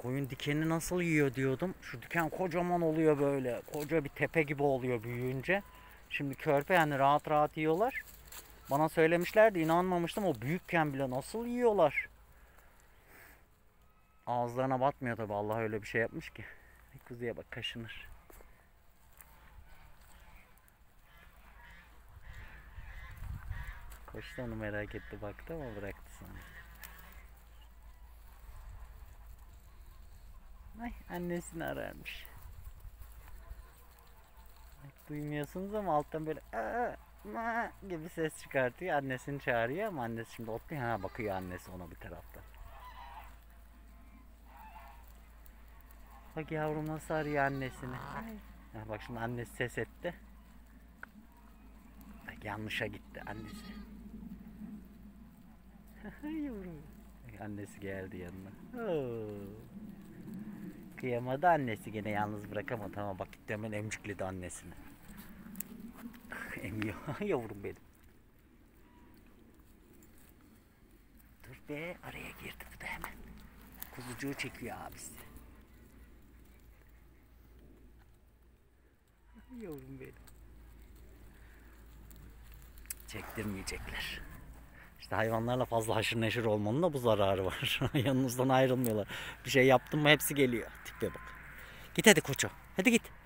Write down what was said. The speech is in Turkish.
koyun dikeni nasıl yiyor diyordum. Şu diken kocaman oluyor böyle. Koca bir tepe gibi oluyor büyüyünce. Şimdi körpe yani rahat rahat yiyorlar. Bana söylemişlerdi, inanmamıştım. O büyükken bile nasıl yiyorlar. Ağızlarına batmıyor tabi. Allah öyle bir şey yapmış ki. Kuzuya bak, kaşınır. Koştu, onu merak etti, baktı ama bıraktı sonra. Ay, annesini ararmış. Bak, duymuyorsunuz ama alttan böyle gibi ses çıkartıyor. Annesini çağırıyor ama annesi şimdi otluyor. Ha, bakıyor annesi ona bir taraftan. Bak yavrum nasıl arıyor annesini. Ha, bak şimdi annesi ses etti. Bak yanlışa gitti annesi. Yavrum. Annesi geldi yanına. Oo. Kıyamadı annesi, gene yalnız bırakamadı ama bak gitti hemen emcikledi annesini. Emiyor. Yavrum benim. Dur be, araya girdi bu da hemen. Kuzucuğu çekiyor abisi. Yavrum benim. Çektirmeyecekler. İşte hayvanlarla fazla haşır neşir olmanın da bu zararı var. Yanınızdan ayrılmıyorlar. Bir şey yaptın mı hepsi geliyor. Tipe bak. Git hadi koçum. Hadi git.